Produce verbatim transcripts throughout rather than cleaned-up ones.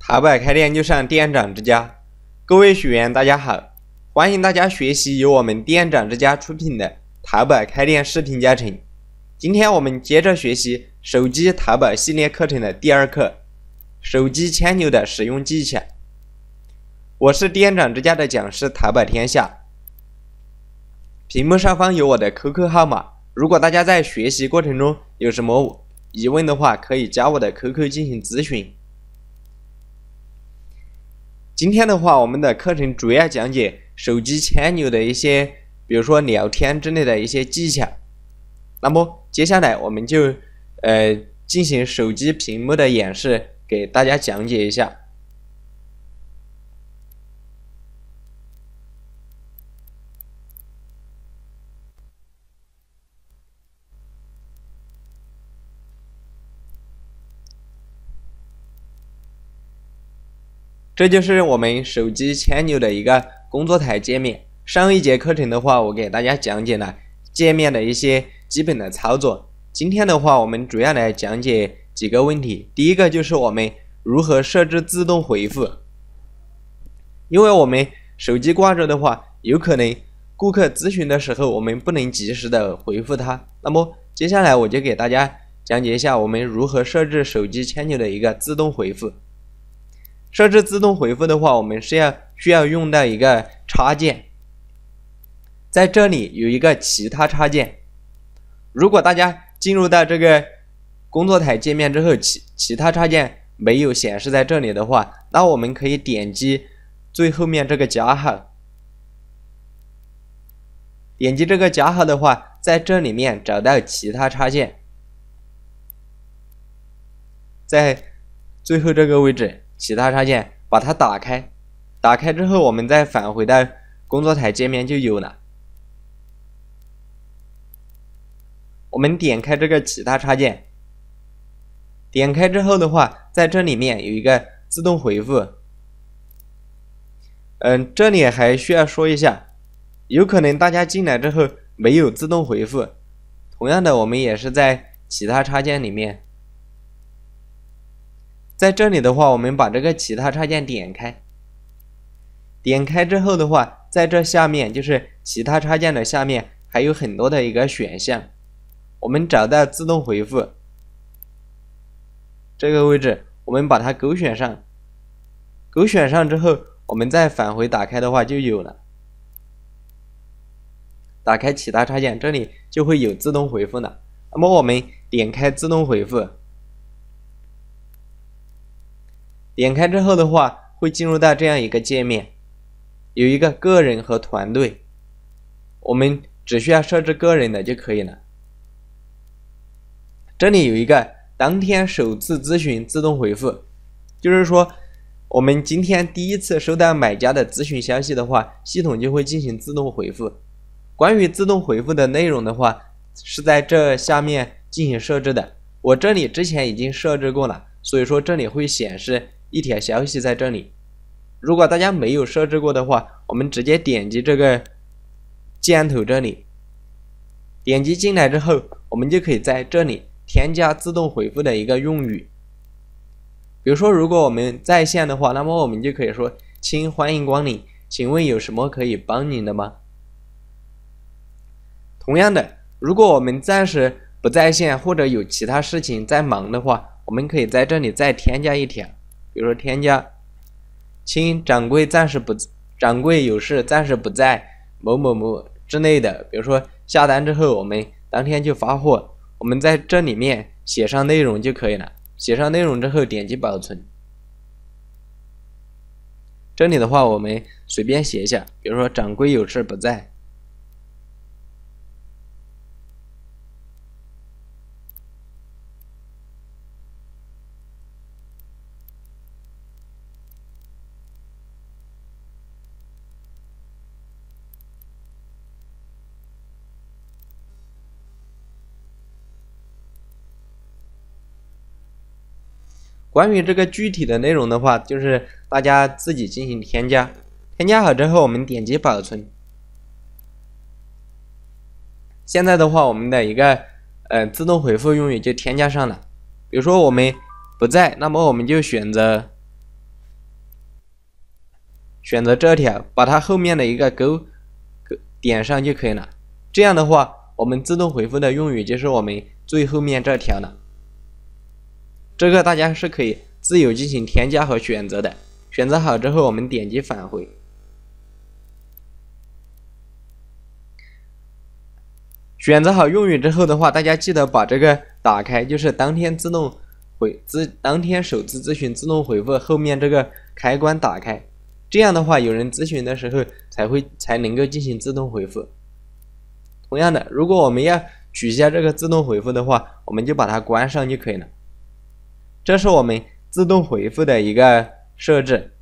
淘宝开店就上店长之家，各位学员大家好，欢迎大家学习由我们店长之家出品的淘宝开店视频教程。今天我们接着学习手机淘宝系列课程的第二课，手机牵牛的使用技巧。我是店长之家的讲师淘宝天下，屏幕上方有我的 Q Q 号码，如果大家在学习过程中有什么疑问的话，可以加我的 Q Q 进行咨询。今天的话，我们的课程主要讲解手机牵牛的一些，比如说聊天之类的一些技巧。那么接下来我们就呃进行手机屏幕的演示，给大家讲解一下。这就是我们手机牵牛的一个工作台界面。上一节课程的话，我给大家讲解了界面的一些基本的操作。今天的话，我们主要来讲解几个问题。第一个就是我们如何设置自动回复。因为我们手机挂着的话，有可能顾客咨询的时候，我们不能及时的回复他。那么接下来我就给大家讲解一下我们如何设置手机牵牛的一个自动回复。设置自动回复的话，我们是要需要用到一个插件，在这里有一个其他插件。如果大家进入到这个工作台界面之后，其其他插件没有显示在这里的话，那我们可以点击最后面这个加号，点击这个加号的话，在这里面找到其他插件，在最后这个位置其他插件把它打开，打开之后我们再返回到工作台界面就有了。我们点开这个其他插件，点开之后的话，在这里面有一个自动回复。嗯，这里还需要说一下，有可能大家进来之后没有自动回复，同样的我们也是在其他插件里面。在这里的话，我们把这个其他插件点开，点开之后的话，在这下面就是其他插件的下面还有很多的一个选项，我们找到自动回复这个位置，我们把它勾选上，勾选上之后，我们再返回打开的话就有了。打开其他插件，这里就会有自动回复了。那么我们点开自动回复，点开之后的话，会进入到这样一个界面，有一个个人和团队，我们只需要设置个人的就可以了。这里有一个当天首次咨询自动回复，就是说我们今天第一次收到买家的咨询消息的话，系统就会进行自动回复。关于自动回复的内容的话，是在这下面进行设置的，我这里之前已经设置过了，所以说这里会显示一条消息在这里。如果大家没有设置过的话，我们直接点击这个箭头这里，点击进来之后，我们就可以在这里添加自动回复的一个用语。比如说如果我们在线的话，那么我们就可以说亲，欢迎光临，请问有什么可以帮您的吗？同样的，如果我们暂时不在线或者有其他事情在忙的话，我们可以在这里再添加一条，比如说添加亲，掌柜暂时不掌柜有事暂时不在某某某之类的。比如说下单之后我们当天就发货，我们在这里面写上内容就可以了。写上内容之后点击保存，这里的话我们随便写一下，比如说掌柜有事不在。关于这个具体的内容的话，就是大家自己进行添加，添加好之后我们点击保存。现在的话，我们的一个呃自动回复用语就添加上了。比如说我们不在，那么我们就选择选择这条，把它后面的一个勾点上就可以了。这样的话，我们自动回复的用语就是我们最后面这条了。这个大家是可以自由进行添加和选择的。选择好之后，我们点击返回。选择好用语之后的话，大家记得把这个打开，就是当天自动回自当天首次咨询自动回复后面这个开关打开。这样的话，有人咨询的时候才会才能够进行自动回复。同样的，如果我们要取消这个自动回复的话，我们就把它关上就可以了。这是我们自动回复的一个设置。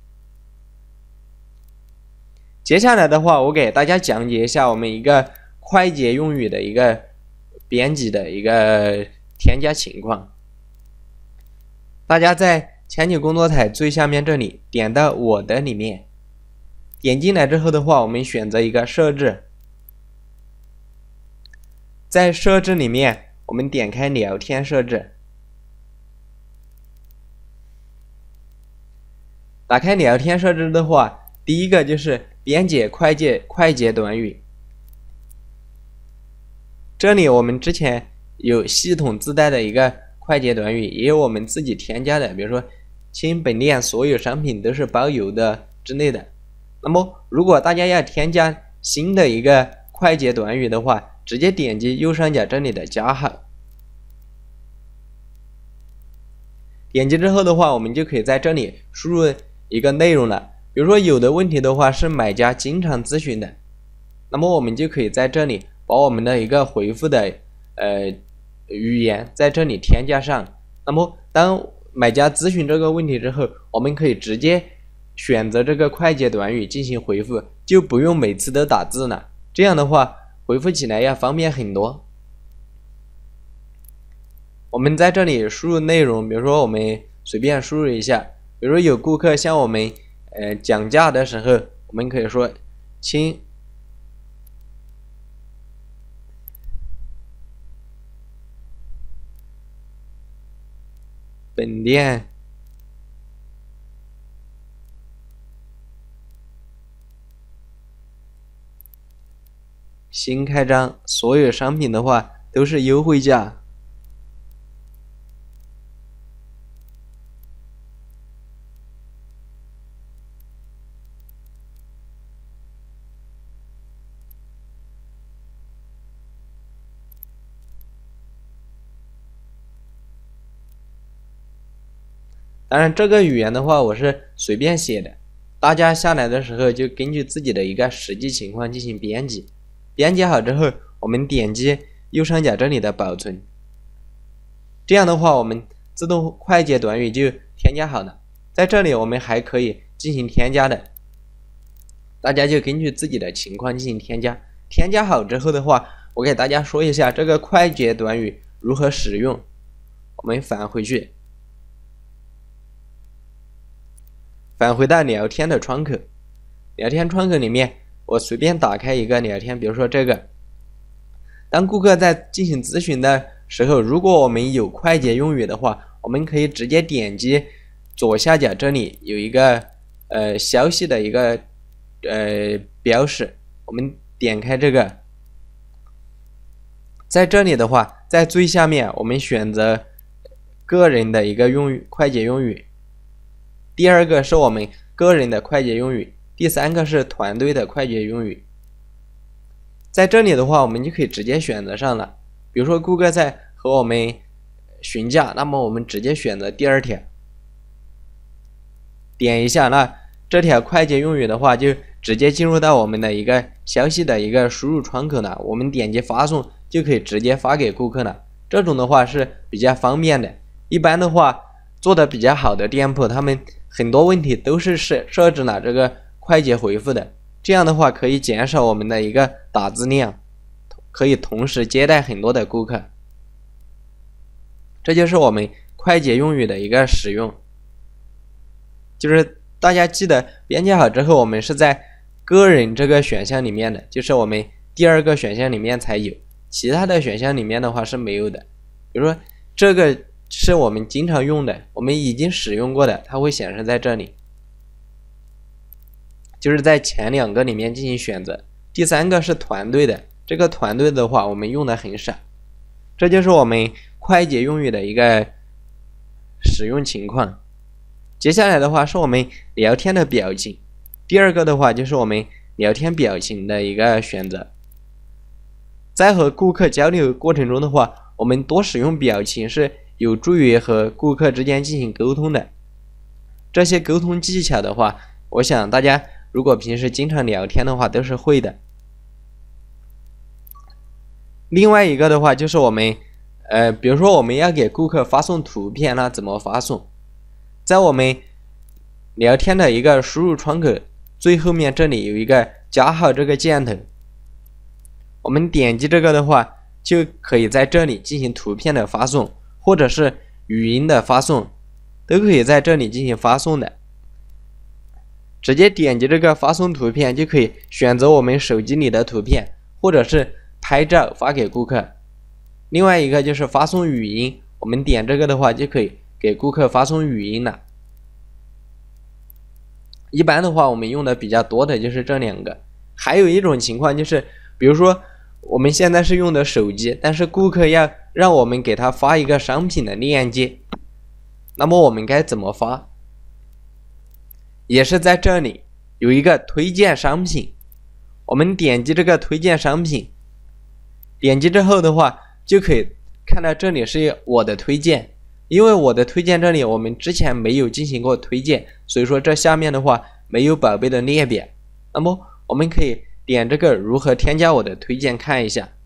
接下来的话，我给大家讲解一下我们一个快捷用语的一个编辑的一个添加情况。大家在前景工作台最下面这里点到我的里面，点进来之后的话，我们选择一个设置，在设置里面我们点开聊天设置，打开聊天设置的话，第一个就是编解快捷快捷短语。这里我们之前有系统自带的一个快捷短语，也有我们自己添加的，比如说亲本店所有商品都是包邮的之类的。那么如果大家要添加新的一个快捷短语的话，直接点击右上角这里的加号，点击之后的话，我们就可以在这里输入一个内容了。比如说有的问题的话是买家经常咨询的，那么我们就可以在这里把我们的一个回复的呃语言在这里添加上。那么当买家咨询这个问题之后，我们可以直接选择这个快捷短语进行回复，就不用每次都打字了。这样的话回复起来要方便很多。我们在这里输入内容，比如说我们随便输入一下，比如说有顾客向我们呃讲价的时候，我们可以说亲本店新开张，所有商品的话都是优惠价。当然这个语言的话我是随便写的，大家下来的时候就根据自己的一个实际情况进行编辑。编辑好之后，我们点击右上角这里的保存，这样的话我们自动快捷短语就添加好了。在这里我们还可以进行添加的，大家就根据自己的情况进行添加。添加好之后的话，我给大家说一下这个快捷短语如何使用。我们返回去，返回到聊天的窗口，聊天窗口里面我随便打开一个聊天，比如说这个。当顾客在进行咨询的时候，如果我们有快捷用语的话，我们可以直接点击左下角这里有一个呃消息的一个呃标识，我们点开这个，在这里的话，在最下面我们选择个人的一个用语快捷用语，第二个是我们个人的快捷用语，第三个是团队的快捷用语。在这里的话，我们就可以直接选择上了。比如说顾客在和我们询价，那么我们直接选择第二条，点一下，那这条快捷用语的话就直接进入到我们的一个消息的一个输入窗口了，我们点击发送就可以直接发给顾客了。这种的话是比较方便的。一般的话做的比较好的店铺，他们很多问题都是设设置了这个快捷回复的，这样的话可以减少我们的一个打字量，可以同时接待很多的顾客。这就是我们快捷用语的一个使用，就是大家记得编辑好之后，我们是在个人这个选项里面的，就是我们第二个选项里面才有，其他的选项里面的话是没有的。比如说这个是我们经常用的，我们已经使用过的，它会显示在这里。 就是在前两个里面进行选择。第三个是团队的，这个团队的话我们用的很少，这就是我们快捷用语的一个使用情况。接下来的话是我们聊天的表情，第二个的话就是我们聊天表情的一个选择。在和顾客交流过程中的话，我们多使用表情是有助于和顾客之间进行沟通的。这些沟通技巧的话，我想大家如果平时经常聊天的话都是会的。另外一个的话就是我们呃，比如说我们要给顾客发送图片，那怎么发送？在我们聊天的一个输入窗口最后面这里有一个加号这个箭头，我们点击这个的话就可以在这里进行图片的发送，或者是语音的发送，都可以在这里进行发送的。直接点击这个发送图片就可以选择我们手机里的图片，或者是拍照发给顾客。另外一个就是发送语音，我们点这个的话就可以给顾客发送语音了。一般的话我们用的比较多的就是这两个。还有一种情况就是，比如说我们现在是用的手机，但是顾客要让我们给他发一个商品的链接，那么我们该怎么发？也是在这里有一个推荐商品，我们点击这个推荐商品，点击之后的话就可以看到这里是我的推荐。因为我的推荐这里我们之前没有进行过推荐，所以说这下面的话没有宝贝的列表。那么我们可以点这个如何添加我的推荐看一下。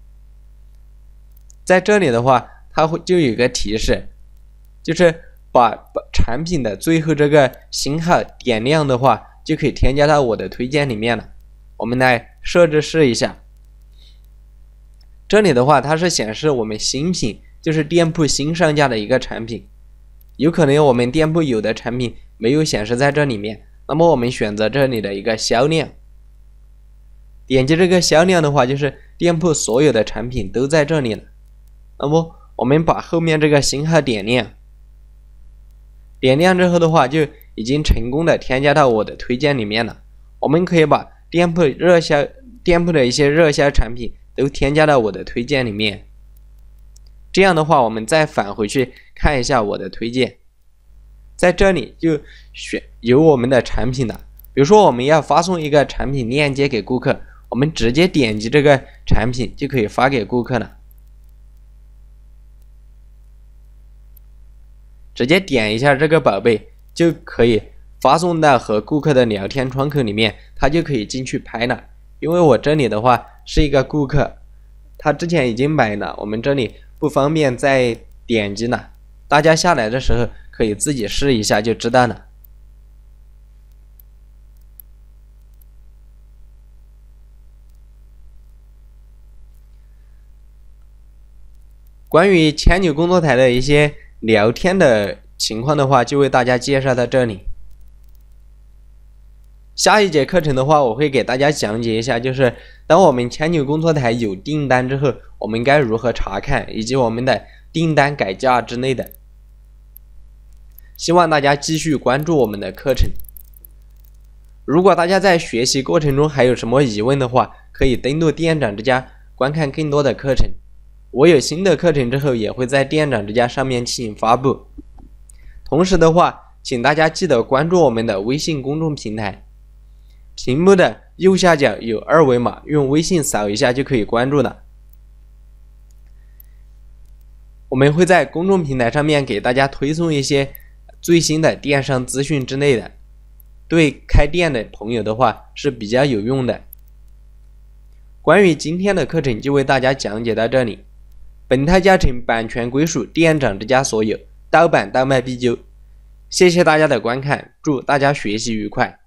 在这里的话它会就有一个提示，就是把产品的最后这个星号点亮的话就可以添加到我的推荐里面了。我们来设置试一下。这里的话它是显示我们新品，就是店铺新上架的一个产品，有可能我们店铺有的产品没有显示在这里面，那么我们选择这里的一个销量，点击这个销量的话就是店铺所有的产品都在这里了。那么我们把后面这个星号点亮，点亮之后的话就已经成功的添加到我的推荐里面了。我们可以把店铺热销店铺的一些热销产品都添加到我的推荐里面。这样的话我们再返回去看一下我的推荐，在这里就选有我们的产品了。比如说我们要发送一个产品链接给顾客，我们直接点击这个产品就可以发给顾客了。直接点一下这个宝贝就可以发送到和顾客的聊天窗口里面，他就可以进去拍了。因为我这里的话是一个顾客，他之前已经买了，我们这里不方便再点击了，大家下来的时候可以自己试一下就知道了。关于千牛工作台的一些聊天的情况的话就为大家介绍到这里。下一节课程的话我会给大家讲解一下，就是当我们千牛工作台有订单之后我们该如何查看，以及我们的订单改价之类的。希望大家继续关注我们的课程。如果大家在学习过程中还有什么疑问的话，可以登录店长之家观看更多的课程。我有新的课程之后也会在店长之家上面进行发布。同时的话请大家记得关注我们的微信公众平台，屏幕的右下角有二维码，用微信扫一下就可以关注了。我们会在公众平台上面给大家推送一些最新的电商资讯之类的，对开店的朋友的话是比较有用的。关于今天的课程就为大家讲解到这里。本套教程版权归属店长之家所有，盗版盗卖必究。谢谢大家的观看，祝大家学习愉快。